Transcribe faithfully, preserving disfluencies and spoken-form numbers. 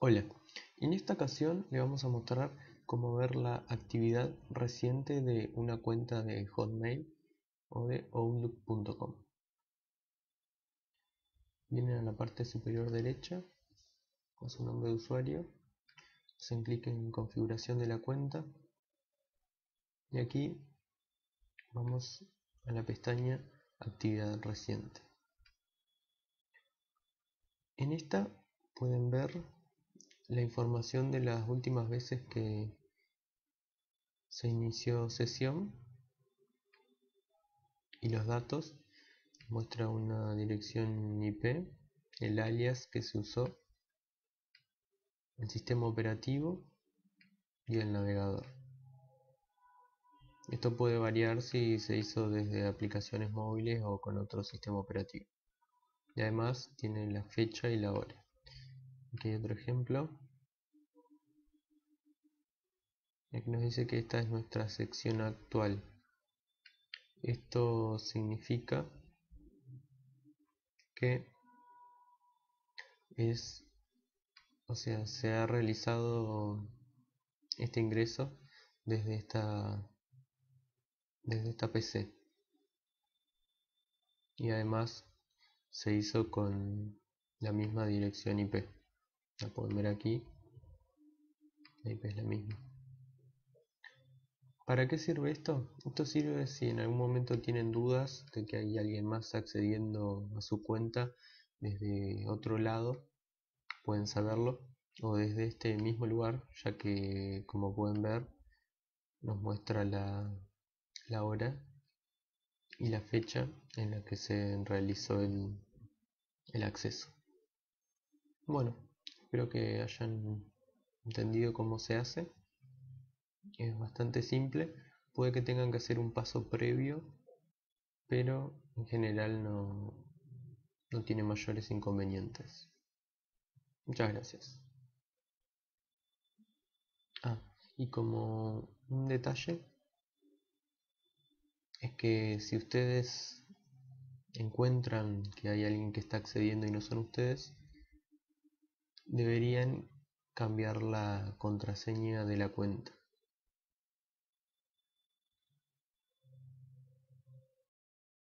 Hola, en esta ocasión le vamos a mostrar cómo ver la actividad reciente de una cuenta de Hotmail o de Outlook punto com. Vienen a la parte superior derecha con su nombre de usuario, hacen clic en configuración de la cuenta y aquí vamos a la pestaña actividad reciente. En esta pueden ver la información de las últimas veces que se inició sesión y los datos. Muestra una dirección I P, el alias que se usó, el sistema operativo y el navegador. Esto puede variar si se hizo desde aplicaciones móviles o con otro sistema operativo. Y además tiene la fecha y la hora. Aquí hay otro ejemplo. Aquí nos dice que esta es nuestra sección actual. Esto significa que es, o sea, se ha realizado este ingreso desde esta desde esta P C y además se hizo con la misma dirección I P. La pueden ver aquí, la I P es la misma. ¿Para qué sirve esto? Esto sirve si en algún momento tienen dudas de que hay alguien más accediendo a su cuenta desde otro lado, pueden saberlo, o desde este mismo lugar, ya que como pueden ver nos muestra la, la hora y la fecha en la que se realizó el, el acceso. Bueno, espero que hayan entendido cómo se hace. Es bastante simple. Puede que tengan que hacer un paso previo, pero en general no, no tiene mayores inconvenientes. Muchas gracias. Ah, y como un detalle, es que si ustedes encuentran que hay alguien que está accediendo y no son ustedes, deberían cambiar la contraseña de la cuenta.